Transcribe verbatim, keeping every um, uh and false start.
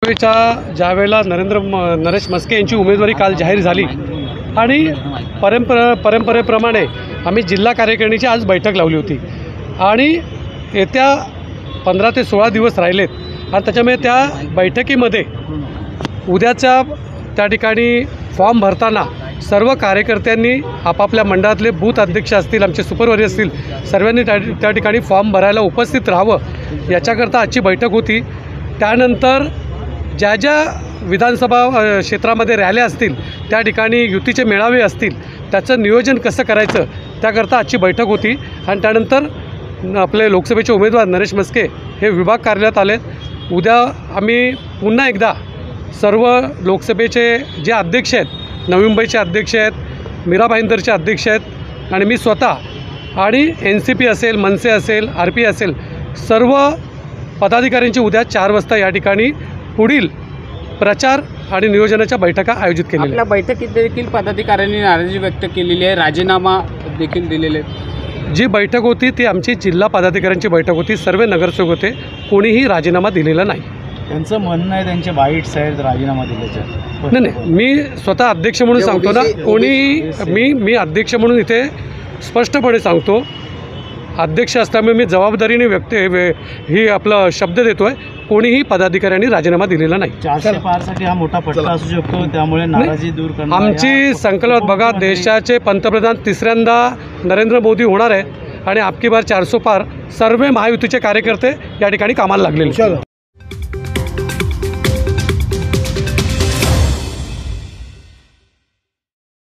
ज्यावेळेला नरेंद्र नरेश म्हस्के यांची उमेदवारी काल जाहीर झाली आणि परंपरा परंपरेप्रमाणे आम्ही जिल्हा कार्यकारिणीची आज बैठक लावली होती आणि येत्या पंधरा ते सोळा दिवस राहिलेत आणि त्याच्यामुळे त्या बैठकीमध्ये उद्याच्या त्या ठिकाणी फॉर्म भरताना सर्व कार्यकर्त्यांनी आपापल्या मंडळातले बूथ अध्यक्ष असतील, आमचे सुपरवायझर असतील, सर्वांनी त्या त्या ठिकाणी फॉर्म भरायला उपस्थित राहावं याच्याकरता आजची बैठक होती। त्यानंतर ज्या ज्या विधानसभा क्षेत्रामध्ये रॅल्या असतील, त्या ठिकाणी युतीचे मेळावे असतील, त्याचं नियोजन कसं करायचं त्याकरता आजची बैठक होती। आणि त्यानंतर आपले लोकसभेचे उमेदवार नरेश म्हस्के हे विभाग कार्यालयात आले। उद्या आम्ही पुन्हा एकदा सर्व लोकसभेचे जे अध्यक्ष आहेत, नवी मुंबईचे अध्यक्ष आहेत, मीरा भाईंदरचे अध्यक्ष आहेत आणि मी स्वतः आणि एन सी पी असेल, मनसे असेल, आर पी असेल, सर्व पदाधिकाऱ्यांची उद्या चार वाजता या ठिकाणी पुढील प्रचार आणि नियोजनाच्या बैठका आयोजित केलेल्या। आपल्या बैठकीत देखील पदाधिकाऱ्यांनी नाराजी व्यक्त केलेली आहे, राजीनामा देखील दिलेले आहेत। जी बैठक होती ती आमची जिल्हा पदाधिकाऱ्यांची बैठक होती, सर्व नगरसेवक होते, कोणीही राजीनामा दिलेला नाही। त्यांचं म्हणणं आहे त्यांचे बाईट्स आहेत राजीनामा दिल्याच्या। नाही नाही, मी स्वतः अध्यक्ष म्हणून सांगतो ना, कोणीही मी मी अध्यक्ष म्हणून इथे स्पष्टपणे सांगतो, अध्यक्ष असल्यामुळे मी जबाबदारीने व्यक्त ही आपला शब्द देतो आहे, कोणीही पदाधिकाऱ्यांनी राजीनामा दिलेला नाही। चारशे पारसाठी हा मोठा फटका असू शकतो, त्यामुळे नाराजी दूर करणं आमची संकल्प बघा, देशाचे पंतप्रधान तिसऱ्यांदा नरेंद्र मोदी होणार आहे आणि आपकी बार चारसो पार सर्व महायुतीचे कार्यकर्ते या ठिकाणी कामाला लागलेले।